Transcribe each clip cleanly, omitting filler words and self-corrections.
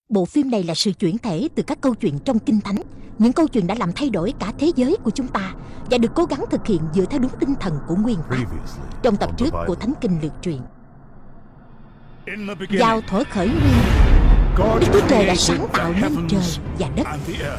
Bộ phim này là sự chuyển thể từ các câu chuyện trong Kinh Thánh. Những câu chuyện đã làm thay đổi cả thế giới của chúng ta và được cố gắng thực hiện dựa theo đúng tinh thần của nguyên tác. Trong tập trước của Thánh Kinh Lược Truyện, vào thuở khởi nguyên, Đức Chúa Trời đã sáng tạo nên trời và đất.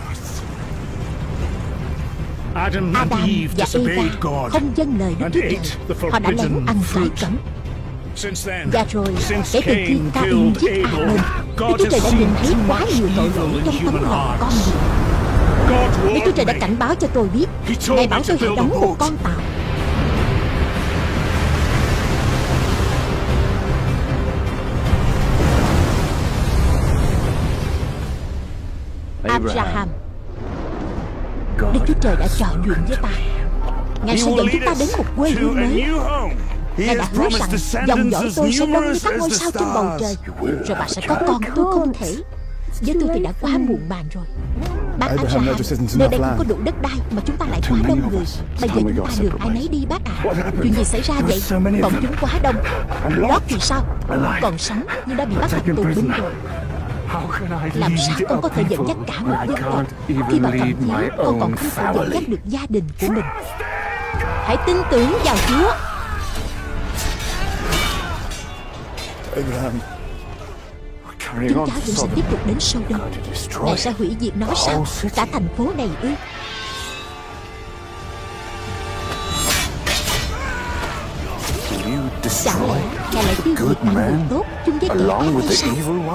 Adam và Eva không vâng lời Đức Chúa Trời. Họ đã lén ăn trái cấm. Và rồi, kể từ khi Cain giết Abel, Đức Chúa Trời đã nhìn thấy quá nhiều tội lỗi trong tấm lòng con người. Đức Chúa Trời đã cảnh báo cho tôi biết, Ngài bảo tôi hãy đóng một con tàu. Abraham, Đức Chúa Trời đã trò chuyện với ta. Ngài sẽ dẫn chúng ta đến một quê hương mới. Ngài đã hứa rằng dòng dõi tôi sẽ đông như các ngôi sao trên bầu trời. Rồi bà sẽ có con. Tôi không thể. Với tôi thì đã quá muộn màng rồi. Bác Abraham, nơi đây không có đủ đất đai mà chúng ta lại quá đông người. Bây giờ chúng ta đường ai nấy đi bác ạ. Chuyện gì xảy ra vậy? Bọn chúng quá đông. Lót thì sao? Còn sống nhưng đã bị bắt làm tù binh rồi. Làm sao con có thể dẫn dắt cả một dân tộc khi mà thậm chí con còn không thể dẫn dắt được gia đình của mình? Hãy tin tưởng vào Chúa. Chúng cháu vẫn sẽ tiếp tục đến Sodom. Ngài sẽ hủy diệt nó sao? Cả thành phố này ư? Chẳng lẽ Ngài lại tiêu diệt những người tốt chung với kẻ ác hay sao?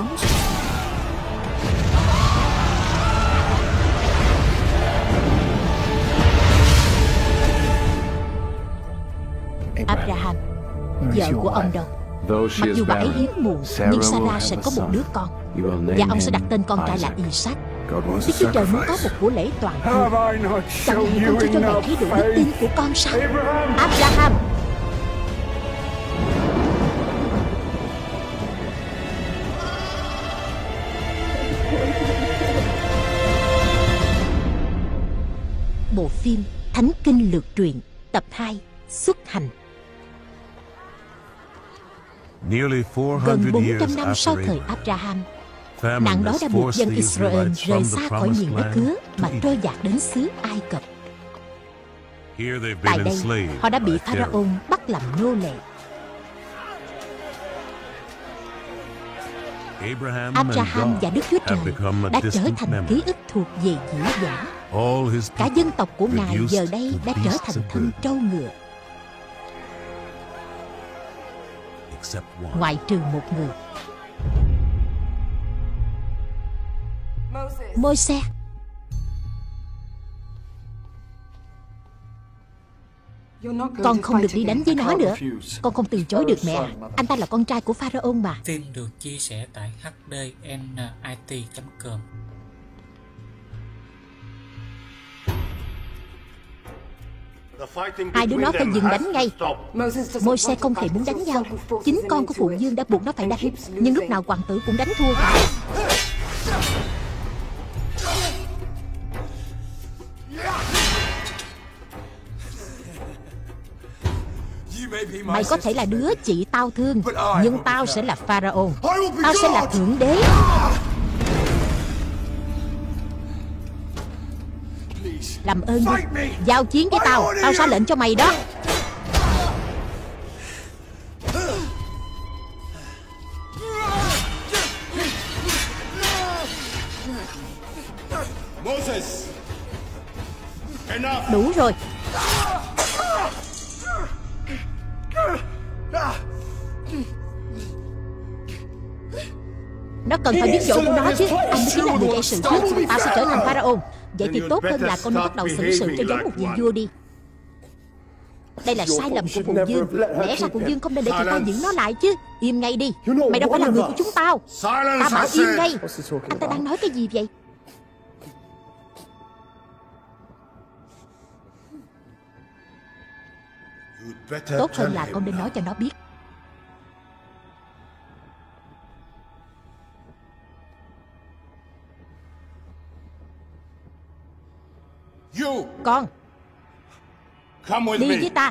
Abraham, vợ của ông đâu? Mặc dù bà ấy hiếm muộn, nhưng Sarah sẽ có một đứa con, và ông sẽ đặt tên con trai là Isaac. Đức Chúa Trời muốn có một của lễ toàn thu. Chẳng lẽ con chưa cho Ngài thấy được đức tin của con sao? Abraham! Bộ phim Thánh Kinh Lược Truyện tập 2 Xuất hành. Gần 400 năm sau thời Abraham, nạn đói đã buộc dân Israel rời xa khỏi miền đất hứa mà trôi dạt đến xứ Ai Cập. Tại đây, họ đã bị Pharaoh bắt làm nô lệ. Abraham và Đức Chúa Trời đã trở thành ký ức thuộc về dĩ vãng. Cả dân tộc của Ngài giờ đây đã trở thành thân trâu ngựa, ngoại trừ một người. Môi-se. Con không được đi đánh với nó nữa. Con không từ chối được mẹ. Anh ta là con trai của Pharaoh mà. Phim được chia sẻ tại hdnit.com. Hai đứa nó phải dừng đánh ngay. Môi-se không hề muốn đánh nhau. Chính con của phụ vương đã buộc nó phải đánh. Nhưng lúc nào hoàng tử cũng đánh thua cả. Mày có thể là đứa chị tao thương, nhưng tao sẽ là Pharaoh. Tao sẽ là thượng đế. Làm ơn đi, giao chiến với tao. Tao ra lệnh cho mày đó. Đủ rồi. Nó cần phải biết chỗ của nó chứ. Anh mới chính là người gây sự trước. Tao sẽ trở thành Pharaoh. Vậy thì tốt hơn là con nên bắt đầu xử sự cho giống một vị vua đi. Đây là sai lầm của phụ vương. Lẽ ra phụ vương không nên để tụi tao giữ nó lại chứ. Im ngay đi. Mày đâu phải là người của chúng tao. Tao bảo im ngay. Anh ta đang nói cái gì vậy? Tốt hơn là con nên nói cho nó biết. Con đi với ta.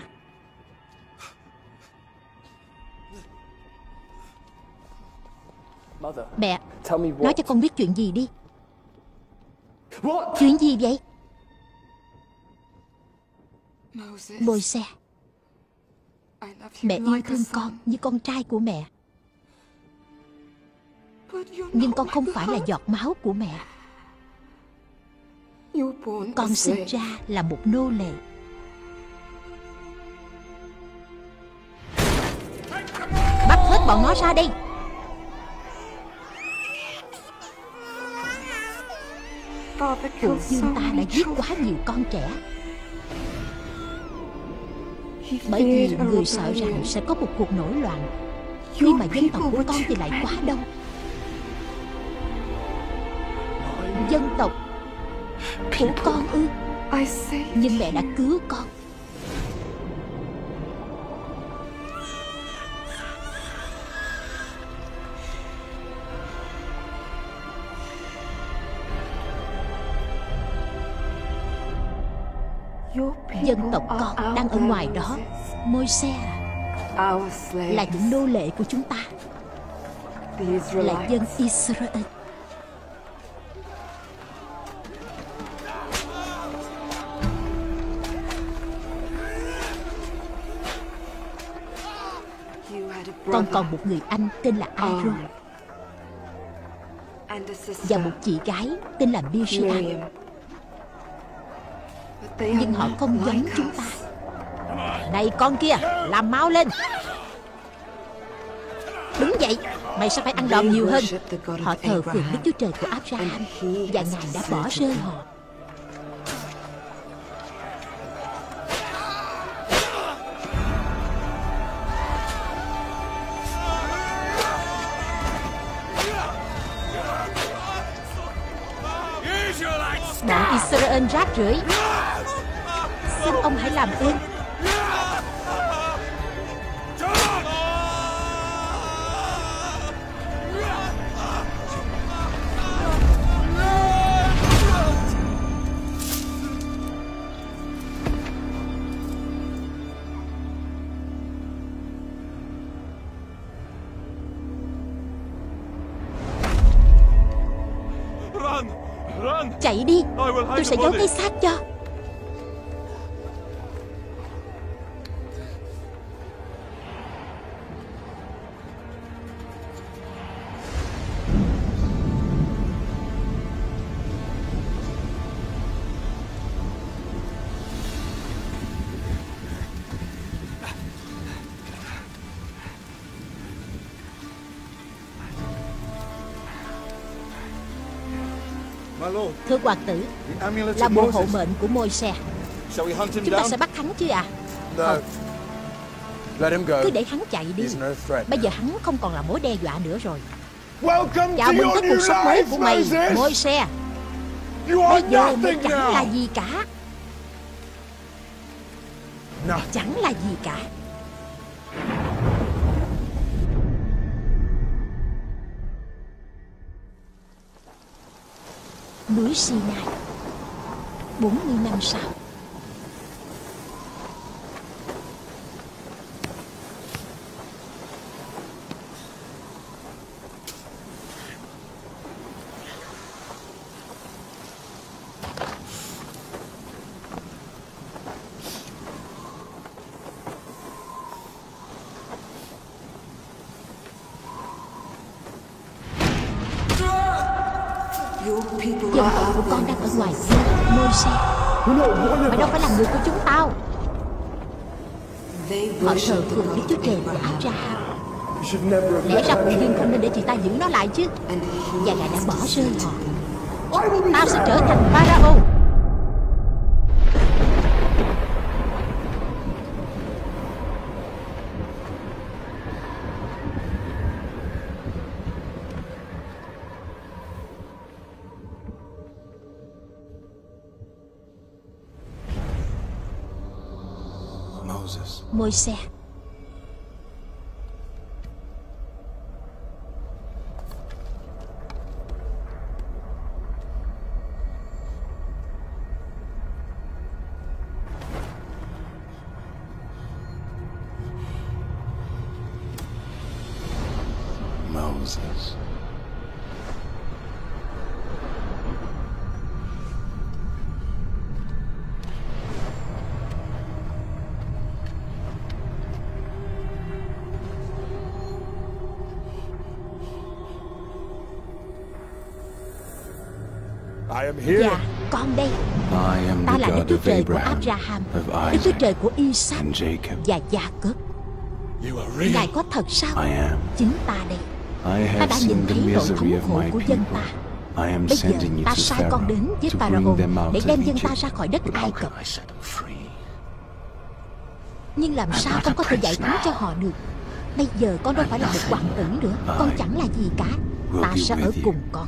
Mẹ, nói cho con biết chuyện gì đi. Chuyện gì vậy? Môi-se, mẹ yêu thương con như con trai của mẹ. Nhưng con không phải là giọt máu của mẹ. Con sinh ra là một nô lệ. Bắt hết bọn nó ra đây. Phụ vương ta đã giết quá nhiều con trẻ, bởi vì người sợ rằng sẽ có một cuộc nổi loạn khi mà dân tộc của con thì lại quá đông. Dân tộc của con ư? Nhưng mẹ đã cứu con. Dân tộc con đang ở ngoài đó, Môi-se à. Là những nô lệ của chúng ta, là dân Israel. Con còn một người anh tên là Aaron, và một chị gái tên là Miriam. Nhưng họ không giống chúng ta. Này con kia, làm mau lên. Đứng dậy, mày sẽ phải ăn đòn nhiều hơn. Họ thờ phượng Đức Chúa Trời của Abraham, và Ngài đã bỏ rơi họ. Bọn Israel rác rưởi, xin ông hãy làm ơn. Chạy đi, tôi sẽ giấu cái xác cho. Thưa hoàng tử, là bộ hộ mệnh của Môi-se. Chúng ta sẽ bắt hắn chứ à? Không, cứ để hắn chạy đi. Bây giờ hắn không còn là mối đe dọa nữa rồi. Chào mừng tới cuộc sống mới của mày, Môi-se. Bây giờ mày chẳng là gì cả. Chẳng là gì cả. Núi Sinai 40 năm sau. Dân tộc của con đang ở ngoài kia, Môi-se. Mày đâu phải là người của chúng tao. Họ thờ phượng Đức Chúa Trời của Abraham. Lẽ ra phụ vương không nên để chị ta giữ nó lại chứ. Và Ngài đã bỏ rơi họ. Tao sẽ trở thành Pharaoh. Môi-se, Moses. Dạ, con đây. Ta là Đức Chúa Trời của Abraham, Đức Chúa Trời của Isaac và Jacob. Ngài có thật sao? Chính ta đây. Ta đã nhìn thấy nỗi thống khổ của dân ta. Bây giờ ta sai con đến với Pharaoh để đem dân ta ra khỏi đất Ai Cập. Nhưng làm sao con có thể giải phóng cho họ được? Bây giờ con đâu phải là một hoàng tử nữa. Con chẳng là gì cả. Ta sẽ ở cùng con.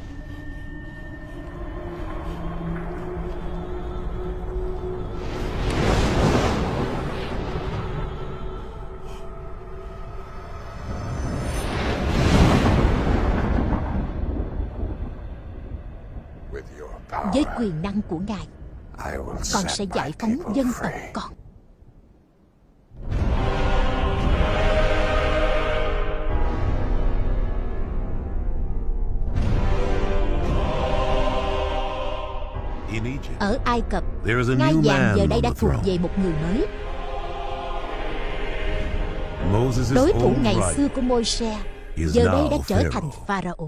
Với quyền năng của Ngài, con sẽ giải phóng dân tộc con. Ở Ai Cập, ngai vàng giờ đây đã thuộc về một người mới. Đối thủ ngày xưa của Môi-se giờ đây đã trở thành Pharaoh.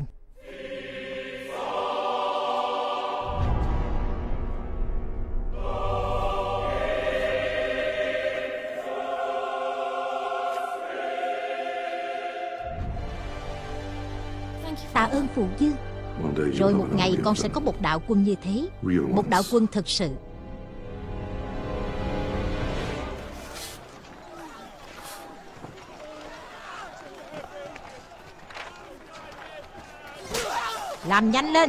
Tạ ơn phụ vương. Rồi một ngày con sẽ có một đạo quân như thế, một đạo quân thực sự. Làm nhanh lên.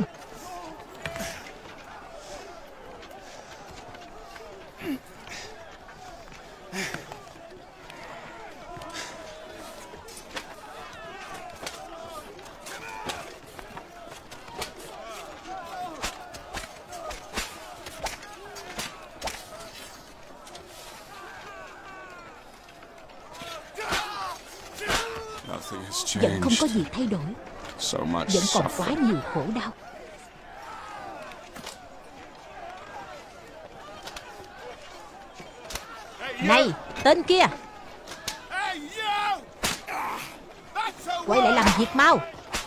Vẫn không có gì thay đổi. Vẫn còn quá nhiều khổ đau. Này, tên kia, quay lại làm việc mau.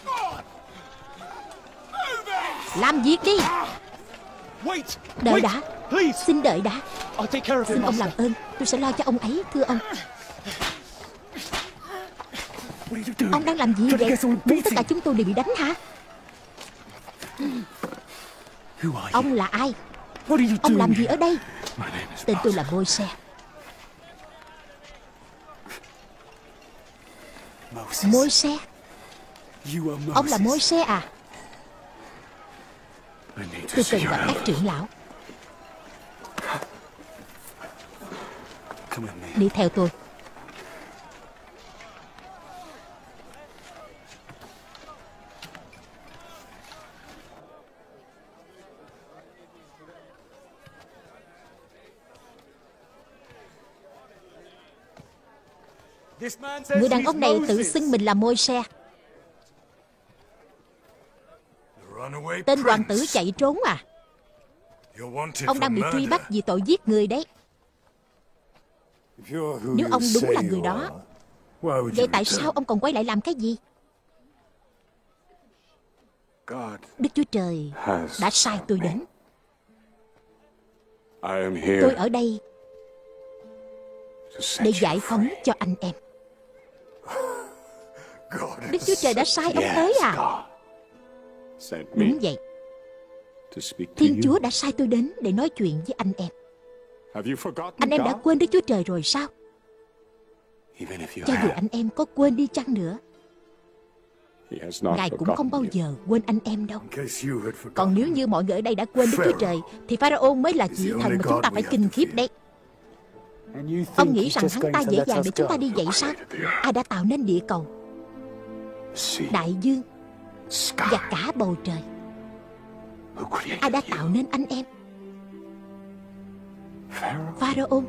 Làm việc đi. Đợi đã. Xin đợi đã. Xin ông làm ơn, tôi sẽ lo cho ông ấy, thưa ông. Ông đang làm gì vậy? Muốn tất cả chúng tôi đều bị đánh hả? Ông là ai? Ông làm gì ở đây? Tên tôi là Môi-se. Môi-se? Ông là Môi-se à? Tôi cần gặp các trưởng lão. Đi theo tôi. Người đàn ông này tự xưng mình là Môi-se. Tên hoàng tử chạy trốn à? Ông đang bị truy bắt vì tội giết người đấy. Nếu ông đúng là người đó, vậy tại sao ông còn quay lại làm cái gì? Đức Chúa Trời đã sai tôi đến. Tôi ở đây để giải phóng cho anh em. Đức Chúa Trời đã sai ông tới à? Đúng vậy. Thiên Chúa đã sai tôi đến để nói chuyện với anh em. Anh em đã quên Đức Chúa Trời rồi sao? Cho dù anh em có quên đi chăng nữa, Ngài cũng không bao giờ quên anh em đâu. Còn nếu như mọi người ở đây đã quên Đức Chúa Trời, thì Pharaoh mới là vị thần mà chúng ta phải kinh khiếp đấy. Ông nghĩ rằng hắn ta dễ dàng để chúng ta đi vậy sao? Ai đã tạo nên địa cầu, đại dương và cả bầu trời? Ai đã tạo nên anh em? Pharaoh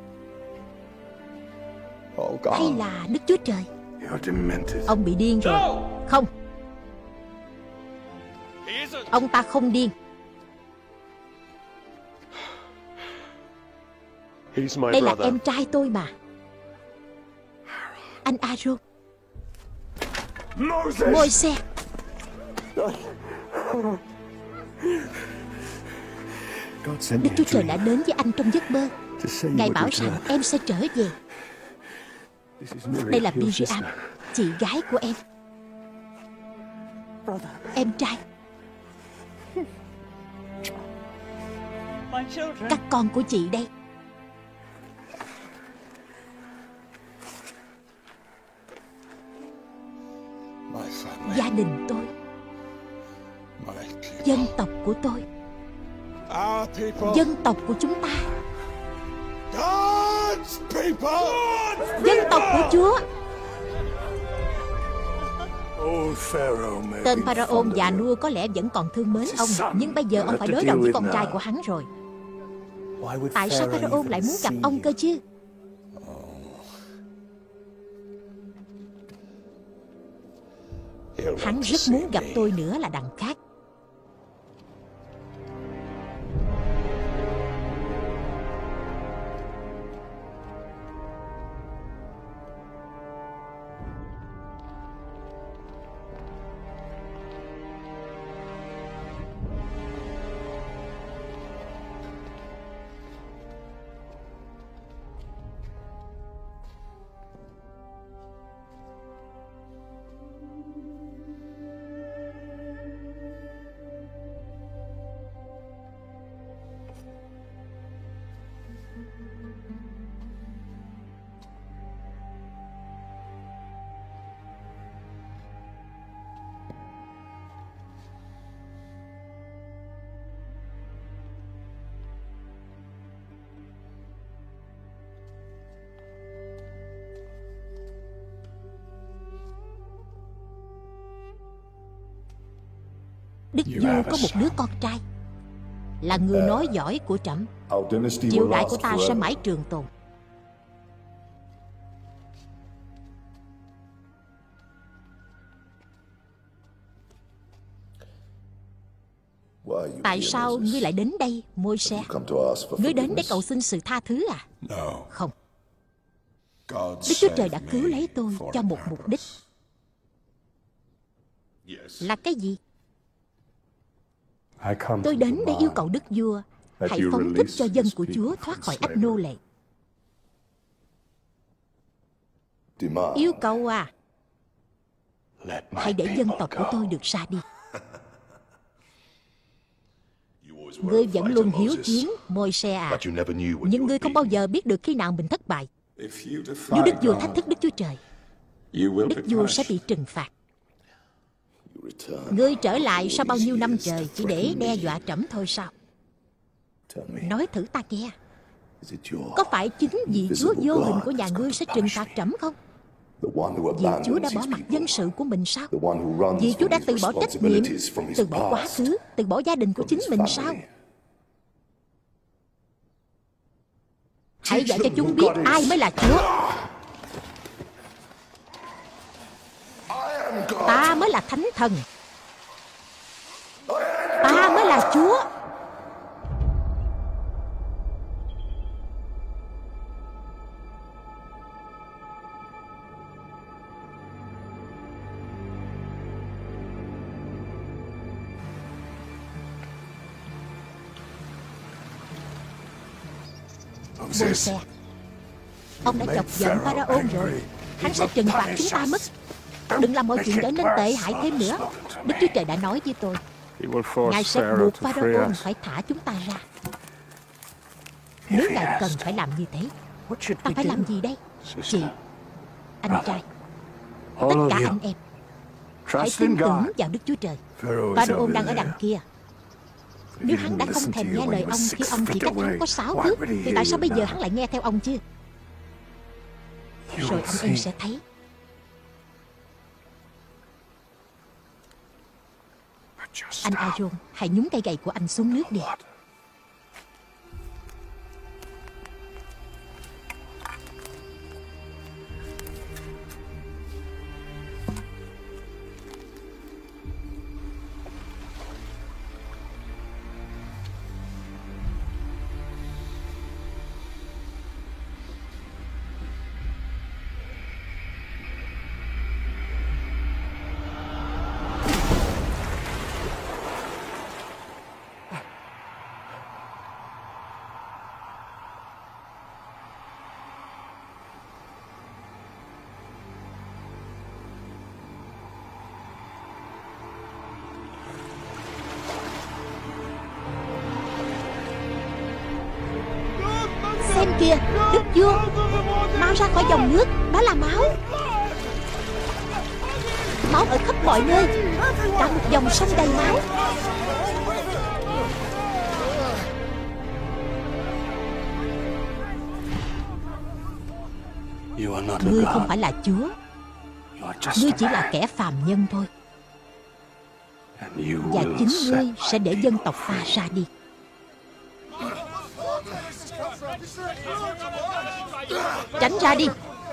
hay là Đức Chúa Trời? Ông bị điên rồi. Không, ông ta không điên. Đây là em trai tôi mà, anh Aaron. Môi-se. Đức Chúa Trời đã đến với anh trong giấc mơ. Ngài bảo rằng em sẽ trở về. Đây là Miriam, chị gái của em. Em trai. Các con của chị đây. Gia đình tôi, dân tộc của tôi, dân tộc của chúng ta, dân tộc của Chúa. Tên Pharaoh già nua có lẽ vẫn còn thương mến ông, nhưng bây giờ ông phải đối đầu với con trai của hắn rồi. Tại sao Pharaoh lại muốn gặp ông cơ chứ? Hắn rất muốn gặp tôi nữa là đằng khác. Đức vua có một đứa con trai, là người nói giỏi của trẫm. Triều đại của ta sẽ mãi trường tồn. Tại sao ngươi lại đến đây, Môi-se? Ngươi đến để cầu xin sự tha thứ à? Không. Đức Chúa Trời đã cứu lấy tôi cho một mục đích. Là cái gì? Tôi đến để yêu cầu đức vua hãy phóng thích cho dân của Chúa thoát khỏi ách nô lệ. Yêu cầu à? Hãy để dân tộc của tôi được ra đi. Ngươi vẫn luôn hiếu chiến, Môi-se à. Nhưng ngươi không bao giờ biết được khi nào mình thất bại. Nếu đức vua thách thức Đức Chúa Trời, đức vua sẽ bị trừng phạt. Ngươi trở lại sau bao nhiêu năm trời chỉ để đe dọa trẫm thôi sao? Nói thử ta nghe. Có phải chính vị Chúa vô hình của nhà ngươi sẽ trừng phạt trẫm không? Vì Chúa đã bỏ mặc dân sự của mình sao? Vì Chúa đã từ bỏ trách nhiệm, từ bỏ quá khứ, từ bỏ gia đình của chính mình sao? Hãy dạy cho chúng biết ai mới là Chúa. Ta mới là Thánh Thần. Ta mới là Chúa. Môi-se, ông đã chọc giận Pharaoh rồi. Hắn sẽ trừng phạt chúng ta mất. Đừng làm mọi chuyện trở nên tệ hại thêm nữa. Đức Chúa Trời đã nói với tôi, Ngài sẽ buộc Pharaoh phải thả chúng ta ra. Nếu Ngài cần phải làm như thế, ta phải làm gì đây? Chị, anh trai, tất cả anh em, hãy tin tưởng vào Đức Chúa Trời. Pharaoh đang ở đằng kia. Nếu hắn đã không thèm nghe lời ông khi ông chỉ cách hắn có 6 thước, thì tại sao bây giờ hắn lại nghe theo ông chứ? Rồi anh em sẽ thấy. Anh Aaron, hãy nhúng cây gậy của anh xuống nước đi. Kìa, đức vua, mau ra khỏi dòng nước, đó là máu. Máu ở khắp mọi nơi, cả một dòng sông đầy máu. Ngươi không phải là Chúa, ngươi chỉ là kẻ phàm nhân thôi. Và chính ngươi sẽ để dân tộc ta ra đi. Tránh ra đi.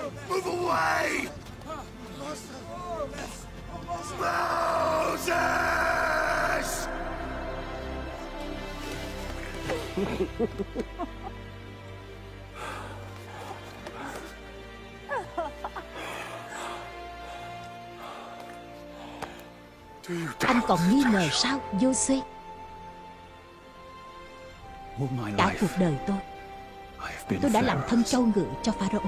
Anh còn nghi ngờ sao, Giô-suê? Cả cuộc đời tôi đã làm thân trâu ngựa cho Pharaoh.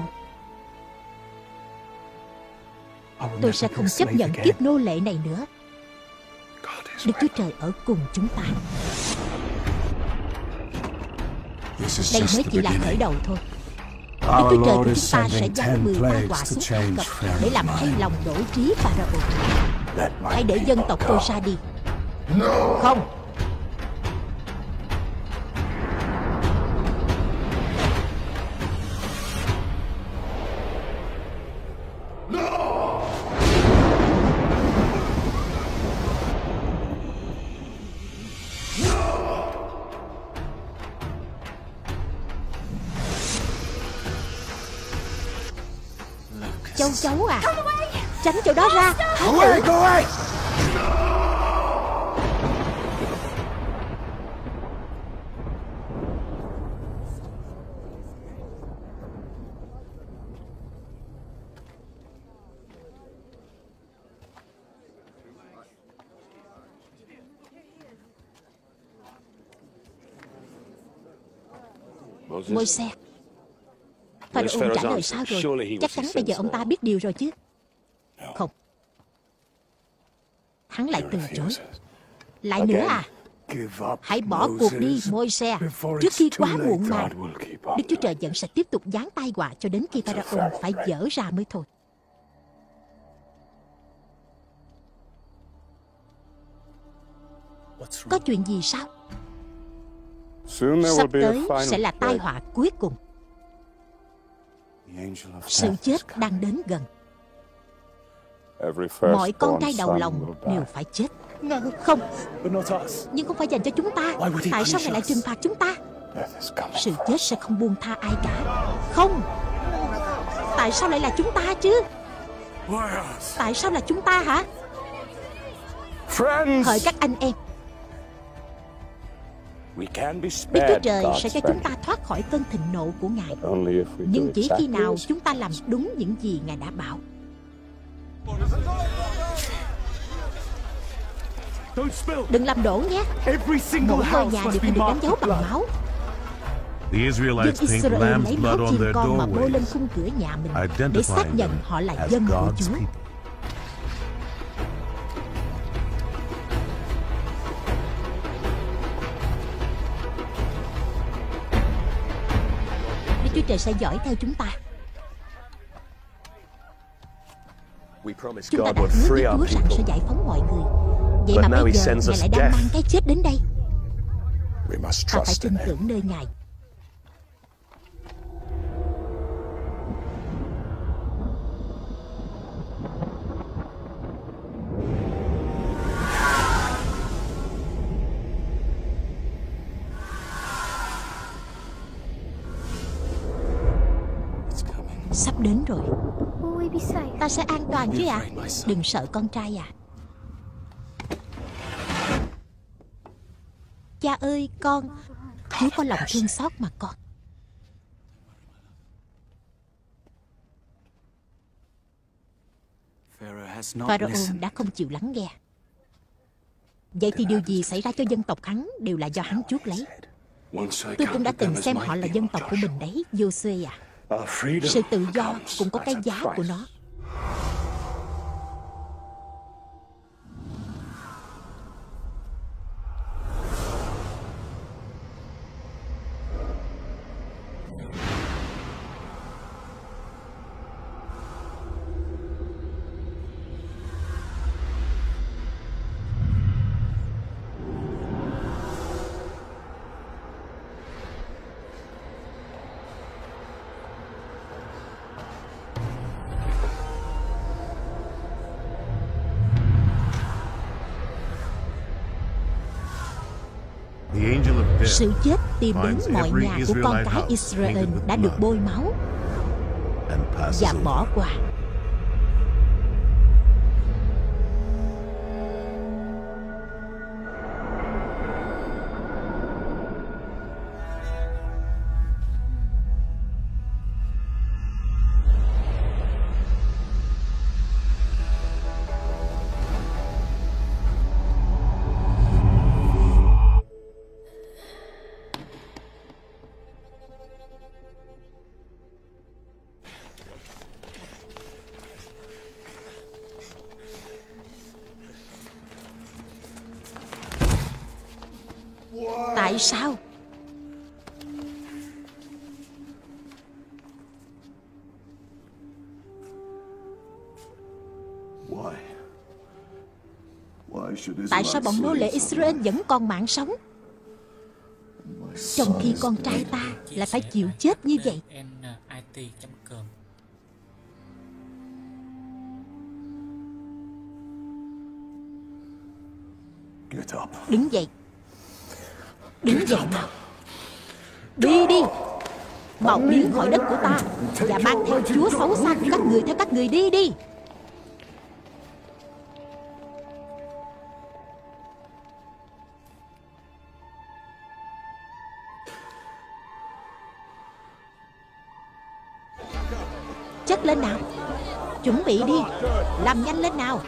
Tôi sẽ không chấp nhận kiếp nô lệ này nữa. Đức Chúa Trời ở cùng chúng ta. Đây mới chỉ là khởi đầu thôi. Đức Chúa Trời của chúng ta sẽ giáng 13 quả xuống Ai Cập để làm thay lòng đổi trí Pharaoh. Hãy để dân tộc tôi ra đi. Không. Châu chấu à, tránh chỗ đó ra. Thái tử. Môi-se, Pharaoh trả lời sao rồi? Chắc chắn bây giờ ông ta biết điều rồi chứ? Không. Hắn lại từ chối. Lại nữa à? Hãy bỏ cuộc đi, Môi-se, trước khi quá muộn màng. Đức Chúa Trời vẫn sẽ tiếp tục giáng tai họa cho đến khi Pharaoh phải dở ra mới thôi. Có chuyện gì sao? Sắp tới sẽ là tai họa cuối cùng. Sự chết đang đến gần. Mọi con trai đầu lòng đều phải chết. Không, nhưng không phải dành cho chúng ta. Tại sao Ngài lại trừng phạt chúng ta? Sự chết sẽ không buông tha ai cả. Không. Tại sao lại là chúng ta chứ? Tại sao là chúng ta hả? Hỡi các anh em, Đức Chúa Trời sẽ cho chúng ta thoát khỏi cơn thịnh nộ của Ngài, nhưng chỉ khi nào chúng ta làm đúng những gì Ngài đã bảo. Đừng làm đổ nhé. Mỗi ngôi nhà đều phải được đánh dấu bằng máu. Dân Israel lấy máu chim con mà bôi lên khung cửa nhà mình để xác nhận họ là dân của Chúa. Đức Chúa Trời sẽ dõi theo chúng ta. Chúng ta đã hứa với Chúa rằng sẽ giải phóng mọi người. Vậy mà bây giờ Ngài lại đang mang cái chết đến đây. Ta phải tin tưởng nơi Ngài. Sắp đến rồi. Ta sẽ an toàn chứ ạ? Đừng sợ con trai à. Cha ơi con, Chúa có lòng thương xót mà con. Pharaoh đã không chịu lắng nghe. Vậy thì điều gì xảy ra cho dân tộc hắn đều là do hắn chuốc lấy. Tôi cũng đã từng xem họ là dân tộc của mình đấy, Giô-suê à. Sự tự do cũng có cái giá của nó. Sự chết tìm đến mọi nhà của con cái Israel đã được bôi máu và bỏ qua. Tại sao? Tại sao bọn nô lệ Israel vẫn còn mạng sống, trong khi con trai ta lại phải chịu chết như vậy? Đứng dậy. Đứng dậy nào. Đi đi. Mau biến khỏi đất của ta và mang theo chúa xấu xa của các người theo các người đi đi. Chất lên nào. Chuẩn bị đi. Làm nhanh lên nào.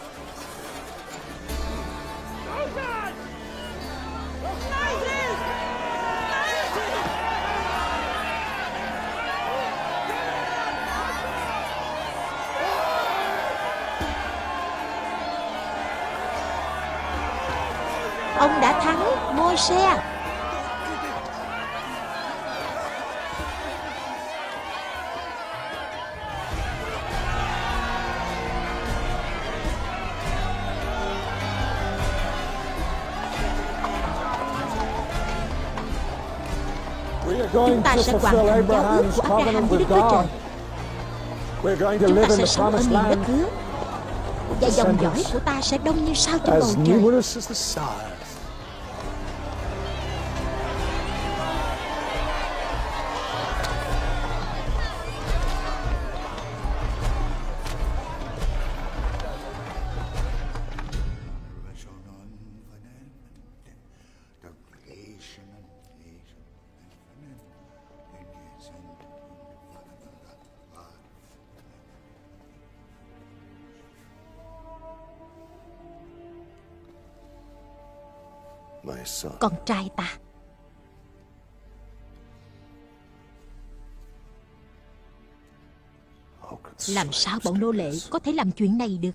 Ông đã thắng, Môi-se. Chúng ta sẽ hoàn thành giao ước của Abraham với Đức Chúa Trời. Chúng ta sẽ sống ở miền đất hứa, và dòng dõi của ta sẽ đông như sao trên bầu trời. Con trai ta. Làm sao bọn nô lệ có thể làm chuyện này được?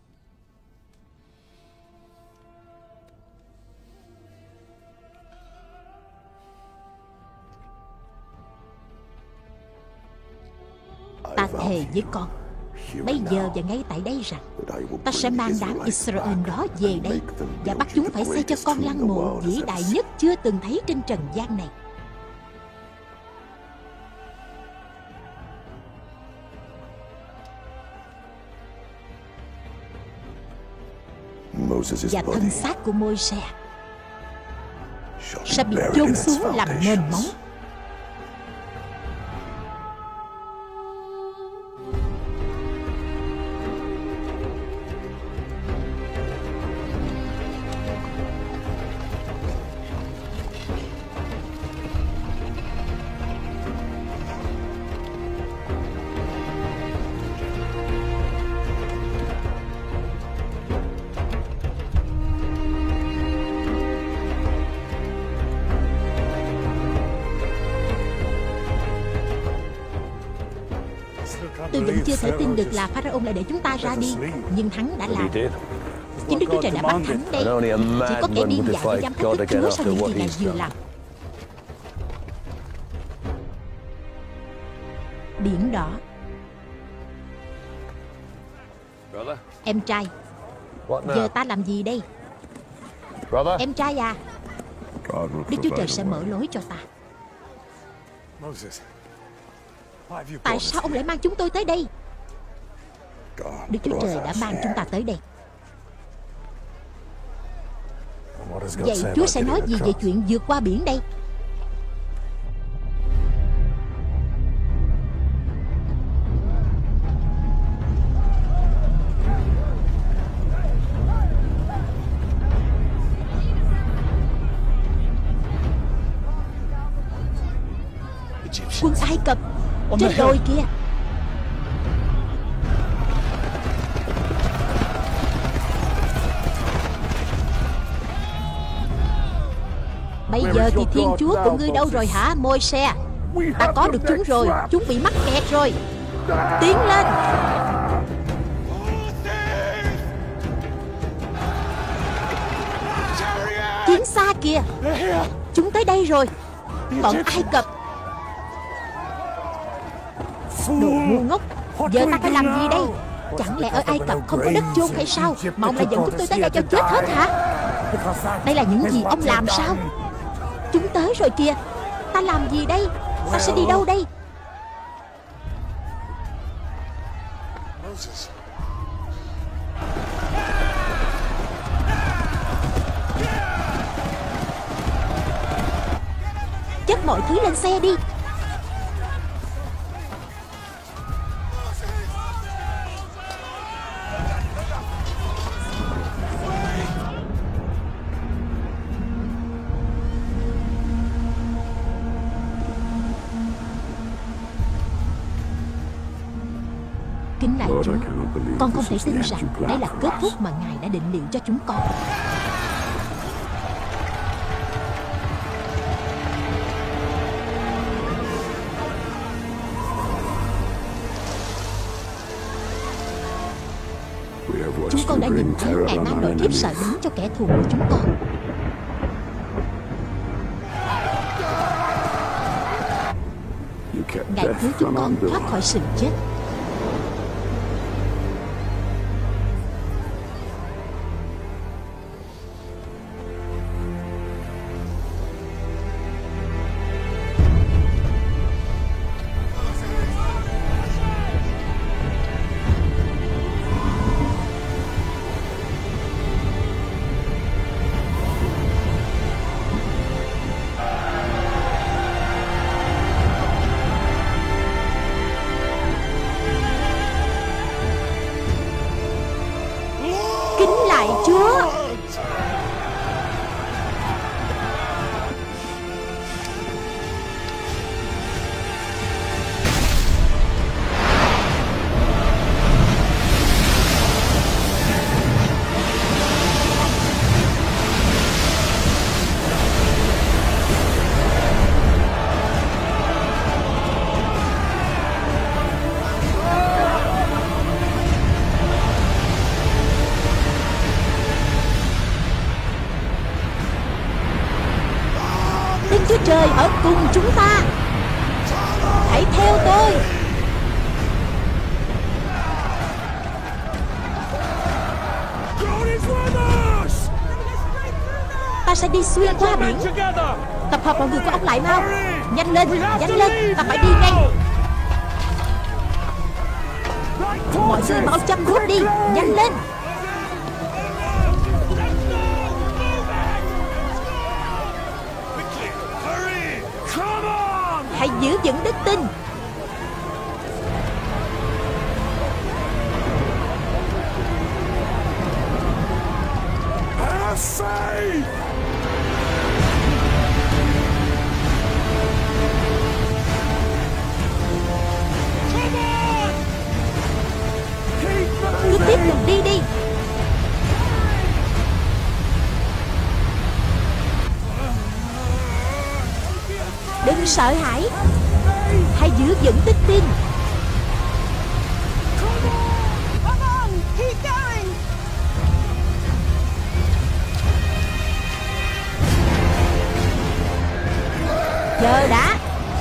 Ta thề với con, bây giờ và ngay tại đây rằng ta sẽ mang đám Israel đó về đây và bắt chúng phải xây cho con lăng mộ vĩ đại nhất chưa từng thấy trên trần gian này. Và thân xác của Môi-se sẽ bị chôn xuống làm nền móng. Tôi vẫn chưa thể tin được là Pharaoh lại để chúng ta ra đi, nhưng hắn đã làm. Chính Đức Chúa Trời đã bắt hắn đây. Chỉ có kẻ điên dại dám thách thức Chúa sau những gì Ngài vừa làm. Biển đỏ. Em trai, giờ ta làm gì đây? Em trai à, Đức Chúa Trời sẽ mở lối cho ta. Tại sao ông lại mang chúng tôi tới đây? Đức Chúa Trời đã mang chúng ta tới đây. Vậy Chúa sẽ nói gì về chuyện vượt qua biển đây? Quân Ai Cập trên đồi kia. Bây giờ thì Thiên Chúa của ngươi đâu rồi hả Môi-se? Ta có được chúng rồi. Chúng bị mắc kẹt rồi. Tiến lên. Chiến xa kìa. Chúng tới đây rồi. Bọn Ai Cập. Đồ ngu ngốc. Giờ ta phải làm gì đây? Chẳng lẽ ở Ai Cập không có đất chôn hay sao mà ông lại dẫn chúng tôi tới đây cho chết hết hả? Đây là những gì ông làm sao? Chúng tới rồi kìa. Ta làm gì đây? Ta sẽ đi đâu đây? Chất mọi thứ lên xe đi. Kính lạy Chúa, con không thể tin rằng đây là kết thúc mà Ngài đã định liệu cho chúng con. Chúng con đã nhìn thấy Ngài mang nỗi khiếp sợ đến cho kẻ thù của chúng con. Ngài cứu chúng con thoát khỏi sự chết. Chúa, Chúa Trời ở cùng chúng ta. Hãy theo tôi. Ta sẽ đi xuyên qua biển. Tập hợp mọi người của ông lại mau. Nhanh lên, nhanh lên. Ta phải đi ngay. Mọi người mau chăm rút đi. Nhanh lên. Hãy giữ vững đức tin. Cứ tiếp tục đi đi. Đừng sợ hãi. Hãy giữ vững đức tin. Chờ đã.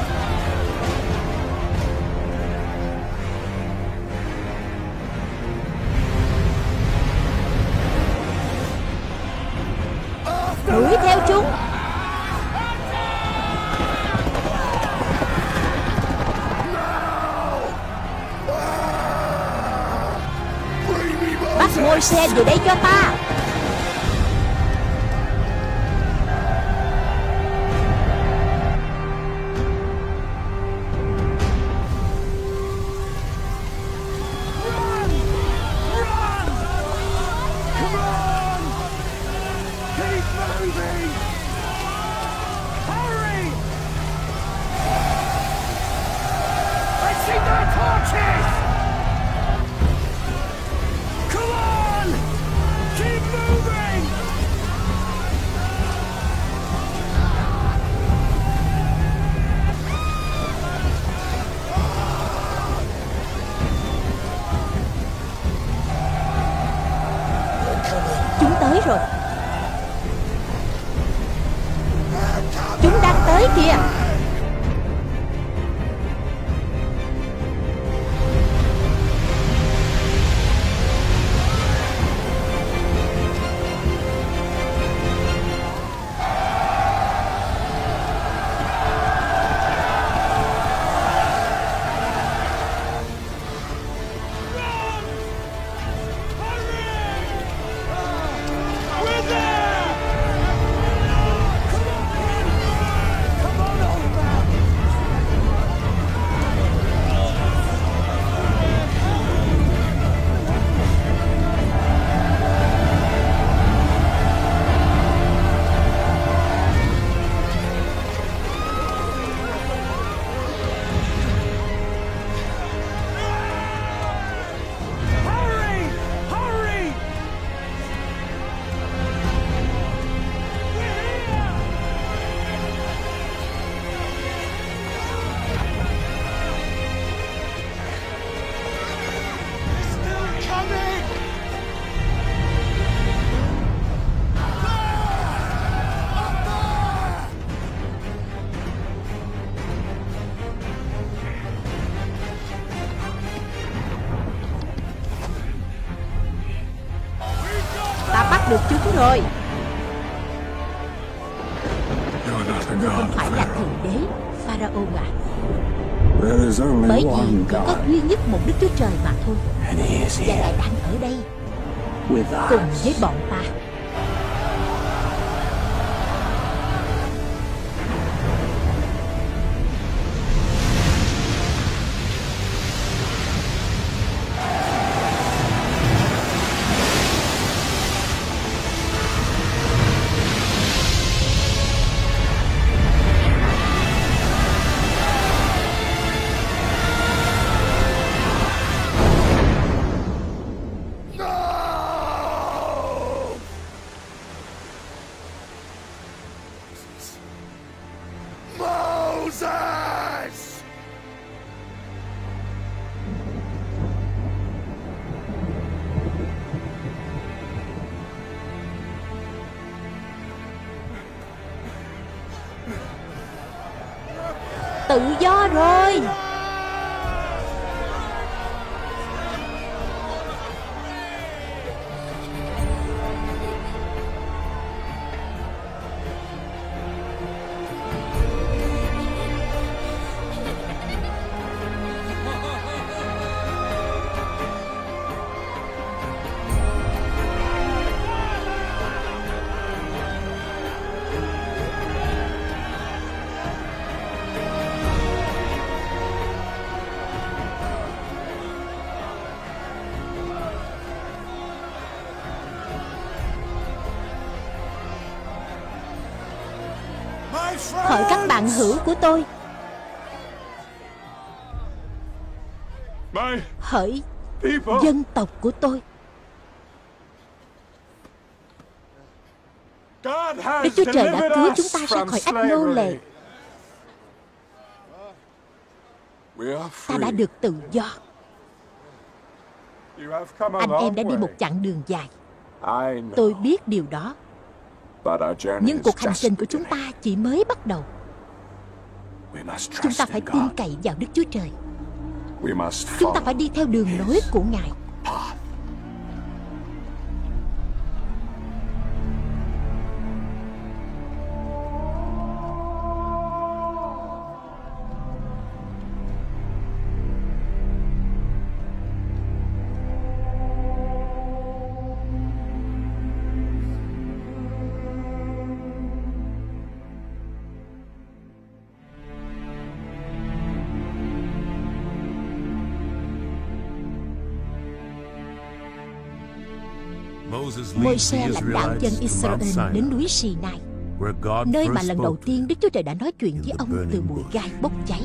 Đuổi theo chúng. Bắt Môi-se về đây cho ta. Chúng đang tới kìa. Được chúng rồi. Ngươi không phải là thượng đế, Pharaoh à. Bởi vì chỉ có duy nhất một Đức Chúa Trời mà thôi. Và Ngài đang ở đây cùng với bọn ta. Tự do rồi. Hỡi các bạn hữu của tôi, hỡi dân tộc của tôi, Đức Chúa Trời đã cứu chúng ta ra khỏi ách nô lệ. Ta đã được tự do. Anh em đã đi một chặng đường dài. Tôi biết điều đó. Nhưng cuộc hành trình của chúng ta chỉ mới bắt đầu. Chúng ta phải tin cậy vào Đức Chúa Trời. Chúng ta phải đi theo đường lối của Ngài. Môi-se lãnh đạo dân Israel đến núi Sinai, nơi mà lần đầu tiên Đức Chúa Trời đã nói chuyện với ông từ bụi gai bốc cháy.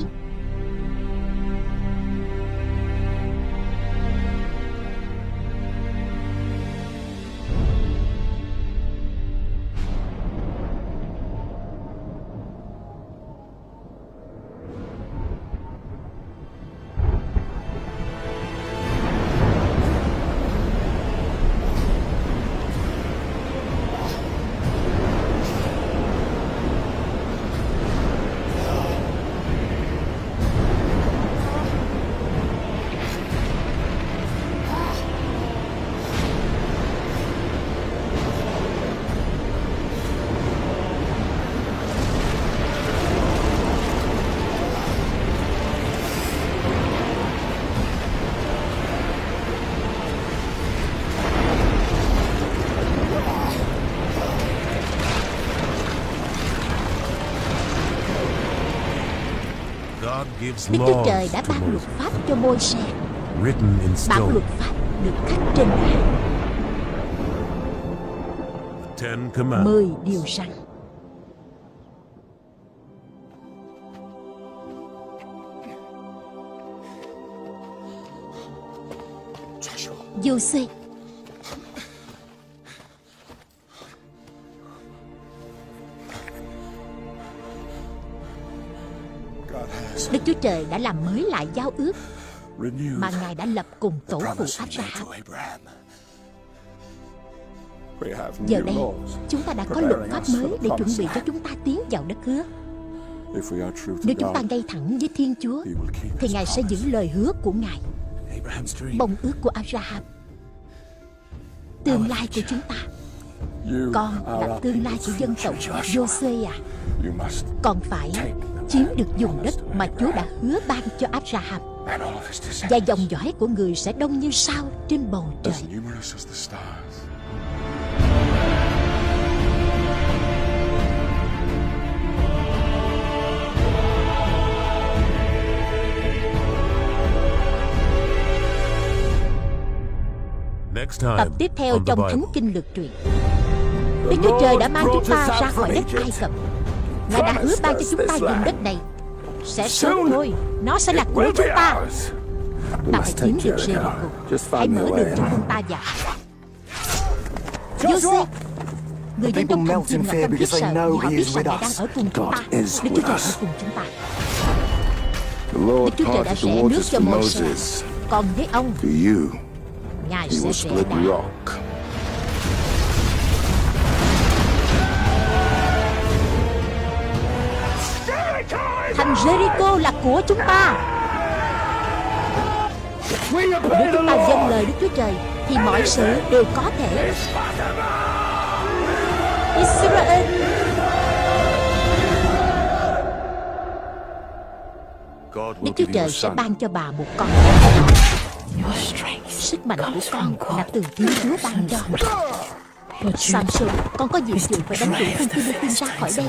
Đức Chúa Trời đã ban luật pháp cho Môi-se. Bản luật pháp được khắc trên đá. 10 điều răn. Giô-suê, Đức Chúa Trời đã làm mới lại giao ước mà Ngài đã lập cùng tổ phụ Abraham. Giờ đây, chúng ta đã có luật pháp mới để chuẩn bị cho chúng ta tiến vào đất hứa. Nếu chúng ta ngay thẳng với Thiên Chúa, thì Ngài sẽ giữ lời hứa của Ngài. Bông ước của Abraham, tương lai của chúng ta. Con là tương lai của dân tộc Giô-suê à. Con phải chiếm được vùng đất mà Chúa đã hứa ban cho Abraham, và dòng dõi của người sẽ đông như sao trên bầu trời. Tập tiếp theo trong Thánh Kinh Lược Truyện. Đức Chúa Trời đã mang chúng ta ra khỏi đất Ai Cập. Ngài đã hứa ban cho chúng ta vùng đất này. Sẽ sớm thôi, nó sẽ là của chúng ta. Ta phải chiếm được Jericho. Hãy mở đường cho quân ta vào. Giô-suê, người dân trong thành chim ngập trong khiếp sợ vì họ biết rằng Ngài đang ở cùng chúng ta. Đức Chúa Trời ở cùng chúng ta. Đức Chúa Trời đã rẽ nước cho Môi-se, còn với ông, Ngài sẽ rẽ đá. Thành Jericho là của chúng ta. Nếu chúng ta dâng lời Đức Chúa Trời thì mọi sự đều có thể. Israel, Đức Chúa Trời sẽ ban cho bà một con. Sức mạnh của con là từ Thiên Chúa ban cho. Samson, con có nhiệm vụ phải đánh đuổi con Philippines ra khỏi đây.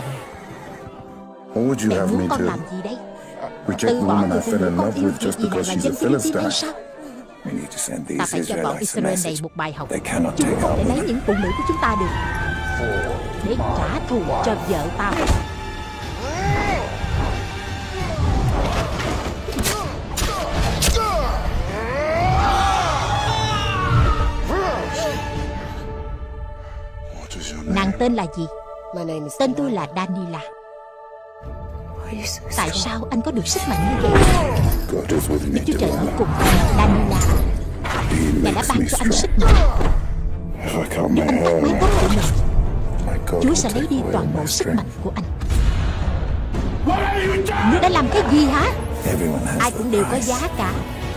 Mẹ muốn con làm gì đây? Từ bỏ người phụ nữ con yêu chỉ vì nàng là dân Philippines hay sao? Ta phải cho bọn Israel này một bài học. Chúng không thể lấy những phụ nữ của chúng ta được, để trả thù cho vợ tao. Nàng tên là gì? Tên tôi là Daniela. Tại sao anh có được sức mạnh như vậy? Đức Chúa Trời ở cùng anh, Daniela. Ngài đã ban cho anh sức mạnh. Nếu anh tắt máy tóc của mình, Chúa sẽ lấy đi toàn bộ sức mạnh của anh. Ngươi đã làm cái gì hả? Ai cũng đều có giá cả.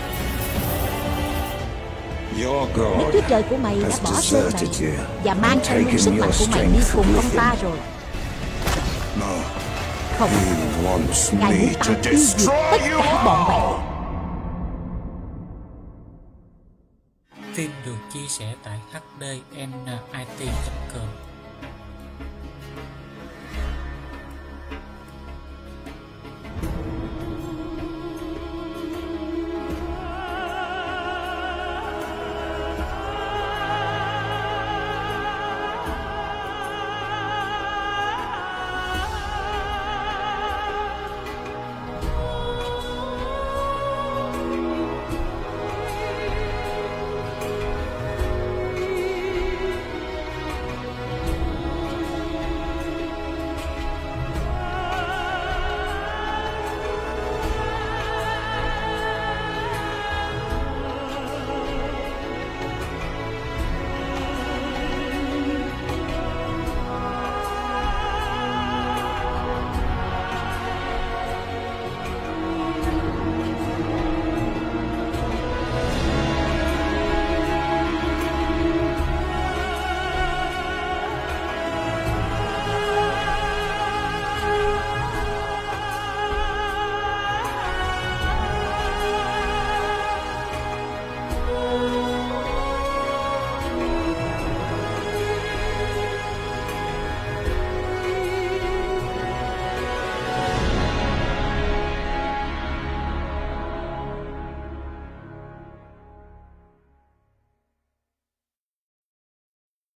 Đức Chúa Trời của mày đã bỏ rơi mày và mang theo luôn sức mạnh của mày đi cùng ông ta rồi. Không, Ngài muốn ta tiêu diệt tất cả bọn mày. Phim được chia sẻ tại hdnit.com.